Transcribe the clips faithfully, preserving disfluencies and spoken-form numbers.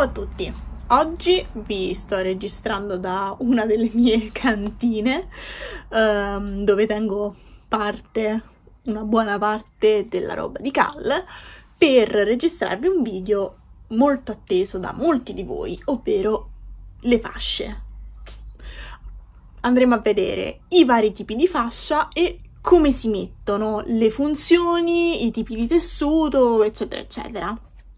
a tutti, oggi vi sto registrando da una delle mie cantine um, dove tengo parte, una buona parte della roba di Cal, per registrarvi un video molto atteso da molti di voi, ovvero le fasce. Andremo a vedere i vari tipi di fascia e come si mettono, le funzioni, i tipi di tessuto, eccetera eccetera.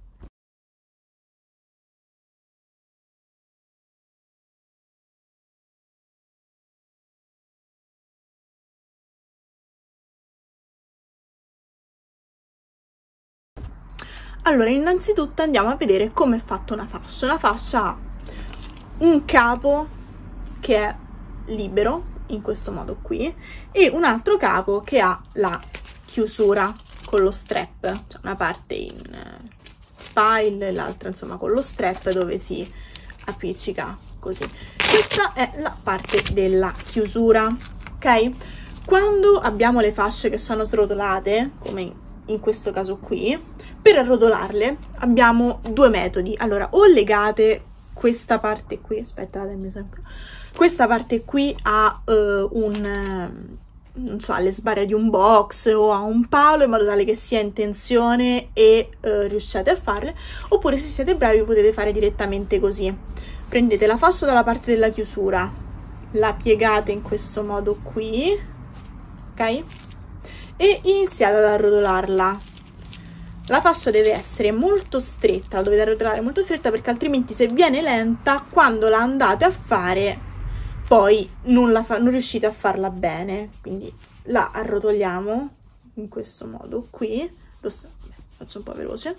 Allora, innanzitutto andiamo a vedere come è fatta una fascia. Una fascia ha un capo che è libero, in questo modo qui, e un altro capo che ha la chiusura con lo strap, cioè una parte in pile e l'altra insomma con lo strap dove si appiccica così. Questa è la parte della chiusura, ok? Quando abbiamo le fasce che sono srotolate, come in questo caso qui, per arrotolarle abbiamo due metodi. Allora, o legate questa parte qui, aspettate, mi sembra, questa parte qui a uh, un, non so, alle sbarre di un box o a un palo, in modo tale che sia in tensione e uh, riusciate a farle, oppure se siete bravi potete fare direttamente così. Prendete la fascia dalla parte della chiusura, la piegate in questo modo qui, ok? E iniziate ad arrotolarla. La fascia deve essere molto stretta, la dovete arrotolare molto stretta, perché altrimenti se viene lenta, quando la andate a fare poi non, la fa, non riuscite a farla bene. Quindi la arrotoliamo in questo modo qui. Lo so, faccio un po' veloce.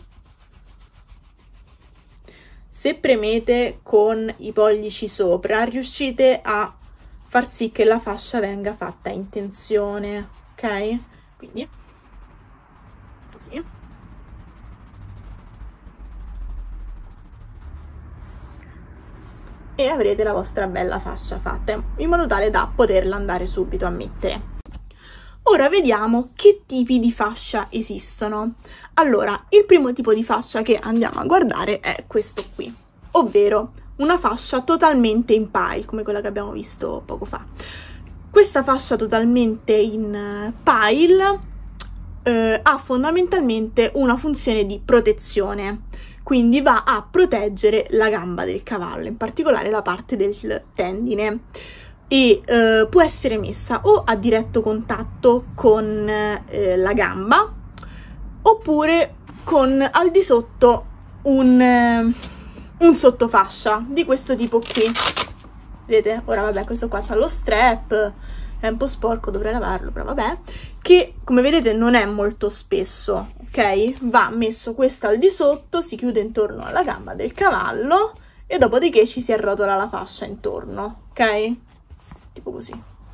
Se premete con i pollici sopra riuscite a far sì che la fascia venga fatta in tensione, ok? Quindi così. E avrete la vostra bella fascia fatta, in modo tale da poterla andare subito a mettere. Ora vediamo che tipi di fascia esistono. Allora, il primo tipo di fascia che andiamo a guardare è questo qui, ovvero una fascia totalmente in pile, come quella che abbiamo visto poco fa. Questa fascia totalmente in pile eh, ha fondamentalmente una funzione di protezione. Quindi va a proteggere la gamba del cavallo, in particolare la parte del tendine, e eh, può essere messa o a diretto contatto con eh, la gamba, oppure con al di sotto un, eh, un sottofascia di questo tipo qui. Vedete? Ora vabbè, questo qua c'ha lo strap, è un po' sporco, dovrei lavarlo, però vabbè, che come vedete non è molto spesso, ok? Va messo questo al di sotto, si chiude intorno alla gamba del cavallo e dopodiché ci si arrotola la fascia intorno, ok? Tipo così.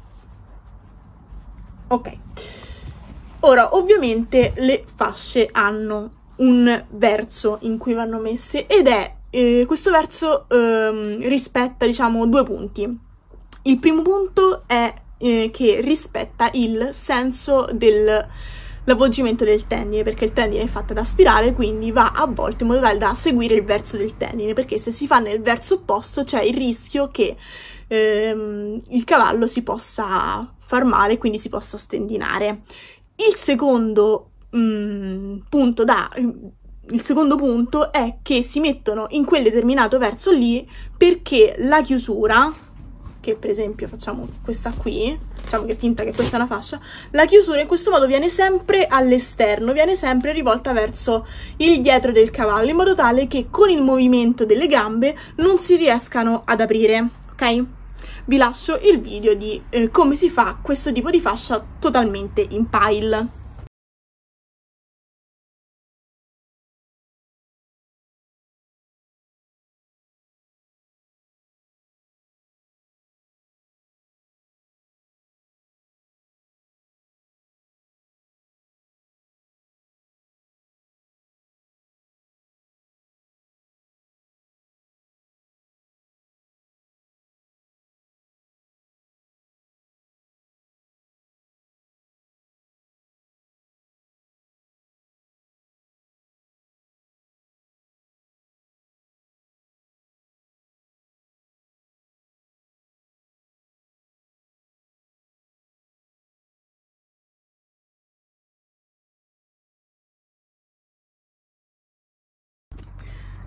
Ok. Ora, ovviamente le fasce hanno un verso in cui vanno messe ed è, eh, questo verso ehm, rispetta, diciamo, due punti. Il primo punto è eh, che rispetta il senso dell'avvolgimento del tendine, perché il tendine è fatto da spirale, quindi va avvolto in modo tale da seguire il verso del tendine, perché se si fa nel verso opposto c'è il rischio che ehm, il cavallo si possa far male, quindi si possa stendinare. Il secondo mm, punto da... Il secondo punto è che si mettono in quel determinato verso lì perché la chiusura, che per esempio facciamo questa qui, diciamo che finta che questa è una fascia, la chiusura in questo modo viene sempre all'esterno, viene sempre rivolta verso il dietro del cavallo, in modo tale che con il movimento delle gambe non si riescano ad aprire, ok? Vi lascio il video di eh, come si fa questo tipo di fascia totalmente in pile.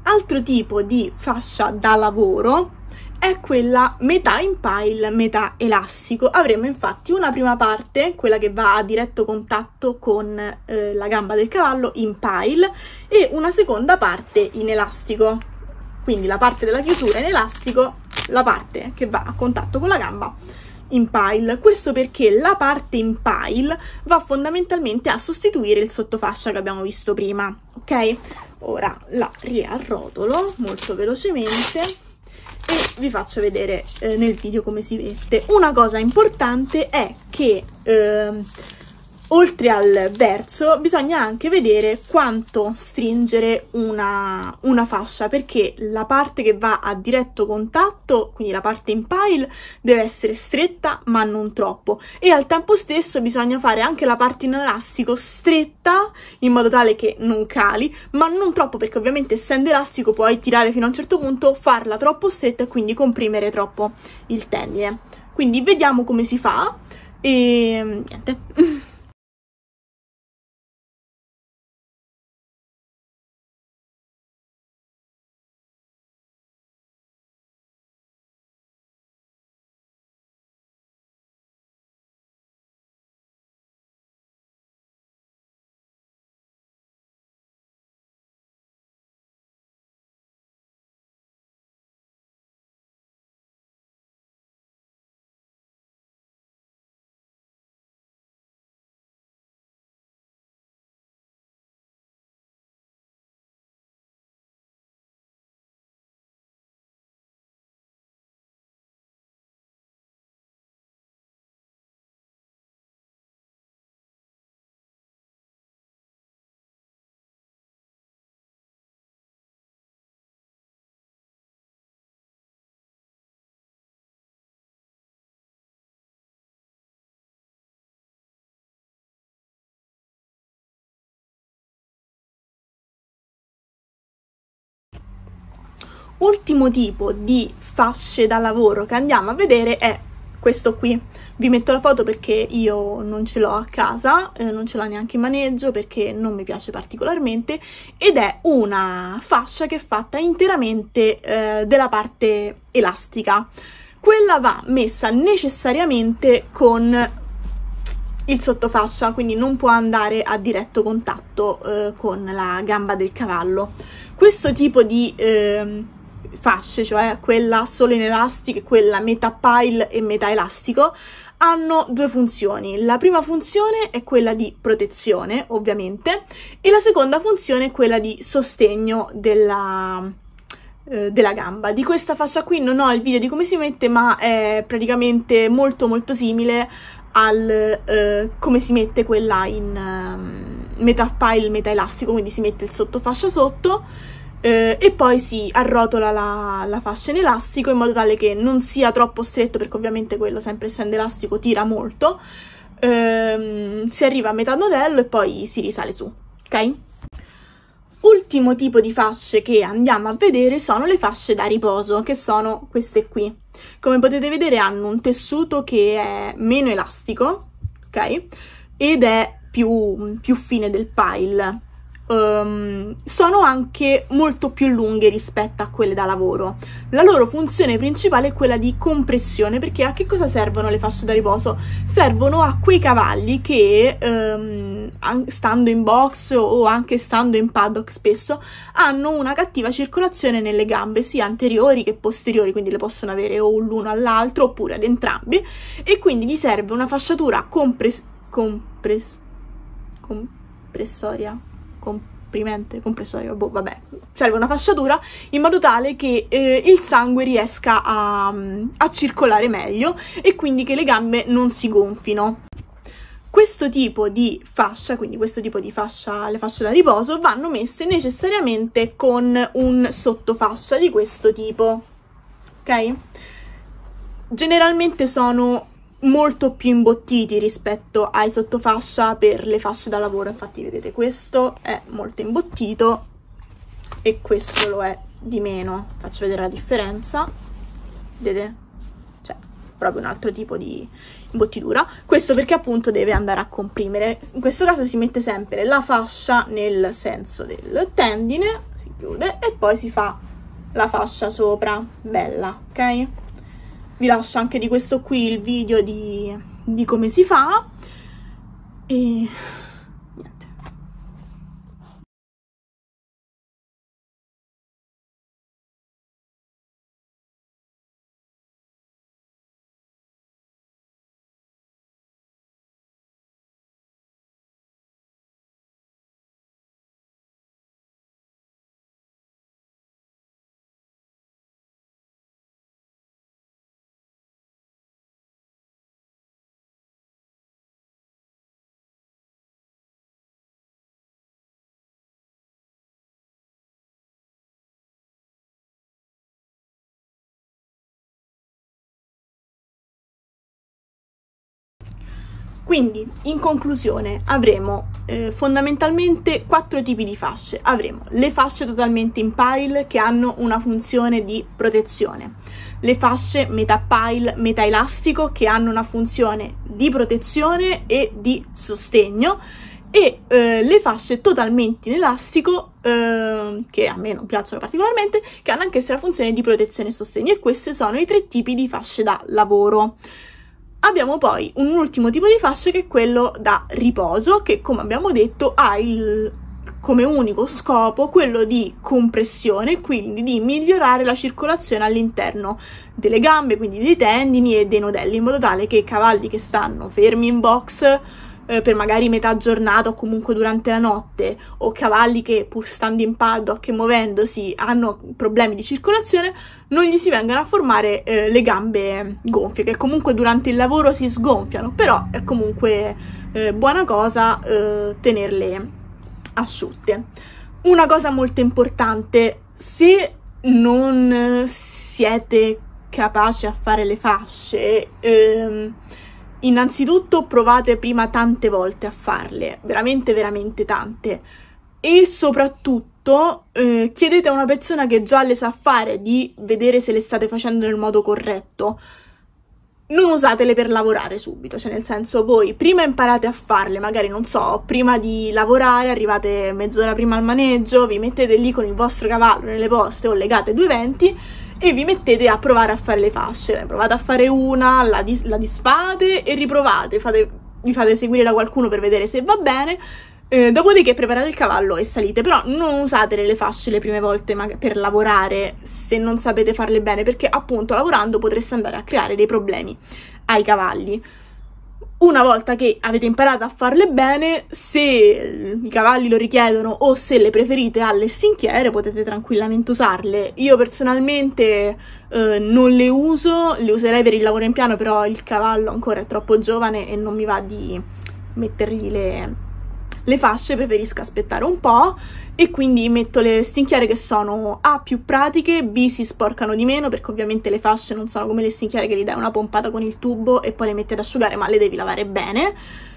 Altro tipo di fascia da lavoro è quella metà in pile, metà elastico. Avremo infatti una prima parte, quella che va a diretto contatto con eh, la gamba del cavallo, in pile, e una seconda parte in elastico. Quindi la parte della chiusura in elastico, la parte che va a contatto con la gamba in pile. Questo perché la parte in pile va fondamentalmente a sostituire il sottofascia che abbiamo visto prima, ok? Ora la riarrotolo molto velocemente e vi faccio vedere eh, nel video come si mette. Una cosa importante è che eh, oltre al verso bisogna anche vedere quanto stringere una, una fascia, perché la parte che va a diretto contatto, quindi la parte in pile, deve essere stretta ma non troppo, e al tempo stesso bisogna fare anche la parte in elastico stretta in modo tale che non cali, ma non troppo, perché ovviamente essendo elastico puoi tirare fino a un certo punto, farla troppo stretta e quindi comprimere troppo il tendine. Quindi vediamo come si fa e niente. Ultimo tipo di fasce da lavoro che andiamo a vedere è questo qui. Vi metto la foto perché io non ce l'ho a casa, eh, non ce l'ho neanche in maneggio perché non mi piace particolarmente, ed è una fascia che è fatta interamente eh, della parte elastica. Quella va messa necessariamente con il sottofascia, quindi non può andare a diretto contatto eh, con la gamba del cavallo. Questo tipo di eh, fasce, cioè quella solo in elastico e quella metà pile e metà elastico, hanno due funzioni. La prima funzione è quella di protezione, ovviamente, e la seconda funzione è quella di sostegno della, eh, della gamba. Di questa fascia qui non ho il video di come si mette, ma è praticamente molto molto simile al eh, come si mette quella in um, metà pile, metà elastico, quindi si mette il sottofascia sotto eh, e poi si arrotola la, la fascia in elastico in modo tale che non sia troppo stretto, perché ovviamente quello, sempre essendo elastico, tira molto. Ehm, si arriva a metà nodello e poi si risale su, ok? Ultimo tipo di fasce che andiamo a vedere sono le fasce da riposo, che sono queste qui. Come potete vedere hanno un tessuto che è meno elastico, ok? Ed è più, più fine del pile. Um, sono anche molto più lunghe rispetto a quelle da lavoro. La loro funzione principale è quella di compressione, perché a che cosa servono le fasce da riposo? Servono a quei cavalli che um, stando in box o anche stando in paddock spesso hanno una cattiva circolazione nelle gambe, sia anteriori che posteriori, quindi le possono avere o l'uno all'altro oppure ad entrambi, e quindi gli serve una fasciatura compress compress compressoria comprimente, compressorio, boh, vabbè, serve una fasciatura in modo tale che eh, il sangue riesca a, a circolare meglio e quindi che le gambe non si gonfino. Questo tipo di fascia, quindi questo tipo di fascia, le fasce da riposo, vanno messe necessariamente con un sottofascia di questo tipo, ok? Generalmente sono molto più imbottiti rispetto ai sottofascia per le fasce da lavoro. Infatti vedete, questo è molto imbottito e questo lo è di meno. Faccio vedere la differenza, vedete? Cioè proprio un altro tipo di imbottitura. Questo perché appunto deve andare a comprimere. In questo caso si mette sempre la fascia nel senso del tendine, si chiude e poi si fa la fascia sopra, bella, ok? Vi lascio anche di questo qui il video di, di come si fa e niente. Quindi, in conclusione, avremo eh, fondamentalmente quattro tipi di fasce. Avremo le fasce totalmente in pile che hanno una funzione di protezione, le fasce metà pile, metà elastico che hanno una funzione di protezione e di sostegno, e eh, le fasce totalmente in elastico, eh, che a me non piacciono particolarmente, che hanno anch'esse la funzione di protezione e sostegno, e questi sono i tre tipi di fasce da lavoro. Abbiamo poi un ultimo tipo di fascia che è quello da riposo, che come abbiamo detto ha il, come unico scopo quello di compressione, quindi di migliorare la circolazione all'interno delle gambe, quindi dei tendini e dei nodelli, in modo tale che i cavalli che stanno fermi in box eh, per magari metà giornata o comunque durante la notte, o cavalli che pur stando in paddock e muovendosi hanno problemi di circolazione, non gli si vengano a formare eh, le gambe gonfie, che comunque durante il lavoro si sgonfiano, però è comunque eh, buona cosa eh, tenerle asciutte. Una cosa molto importante: se non siete capaci a fare le fasce, ehm, innanzitutto provate prima tante volte a farle, veramente veramente tante, e soprattutto eh, chiedete a una persona che già le sa fare di vedere se le state facendo nel modo corretto. Non usatele per lavorare subito, cioè nel senso, voi prima imparate a farle, magari non so, prima di lavorare arrivate mezz'ora prima al maneggio, vi mettete lì con il vostro cavallo nelle poste o legate due venti e vi mettete a provare a fare le fasce. Provate a fare una, la, dis la disfate e riprovate, fate, vi fate seguire da qualcuno per vedere se va bene, eh, dopodiché preparate il cavallo e salite. Però non usate le fasce le prime volte per lavorare se non sapete farle bene, perché appunto lavorando potreste andare a creare dei problemi ai cavalli. Una volta che avete imparato a farle bene, se i cavalli lo richiedono o se le preferite alle stinchiere, potete tranquillamente usarle. Io personalmente eh, non le uso, le userei per il lavoro in piano, però il cavallo ancora è troppo giovane e non mi va di mettergli le, le fasce, preferisco aspettare un po', e quindi metto le stinchiere che sono A più pratiche, B si sporcano di meno, perché ovviamente le fasce non sono come le stinchiere che gli dai una pompata con il tubo e poi le metti ad asciugare, ma le devi lavare bene.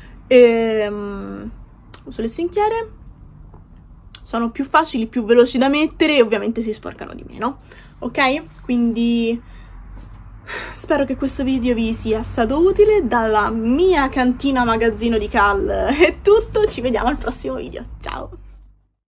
Ehm, uso le stinchiere, sono più facili, più veloci da mettere e ovviamente si sporcano di meno, ok? Quindi spero che questo video vi sia stato utile. Dalla mia cantina magazzino di Cal è tutto, ci vediamo al prossimo video, ciao!